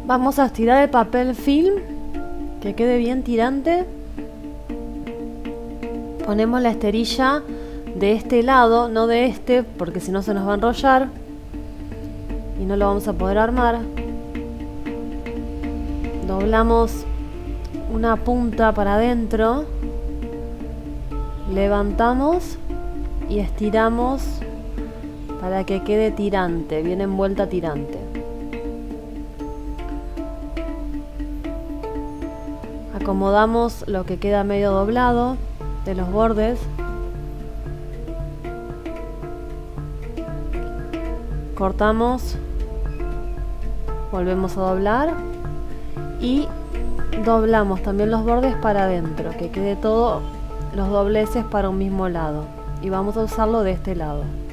Vamos a estirar el papel film, que quede bien tirante. Ponemos la esterilla de este lado, no de este, porque si no se nos va a enrollar y no lo vamos a poder armar. Doblamos una punta para adentro, levantamos y estiramos para que quede tirante, bien envuelta tirante. Acomodamos lo que queda medio doblado de los bordes. Cortamos, volvemos a doblar y doblamos también los bordes para adentro, que quede todo los dobleces para un mismo lado, y vamos a usarlo de este lado.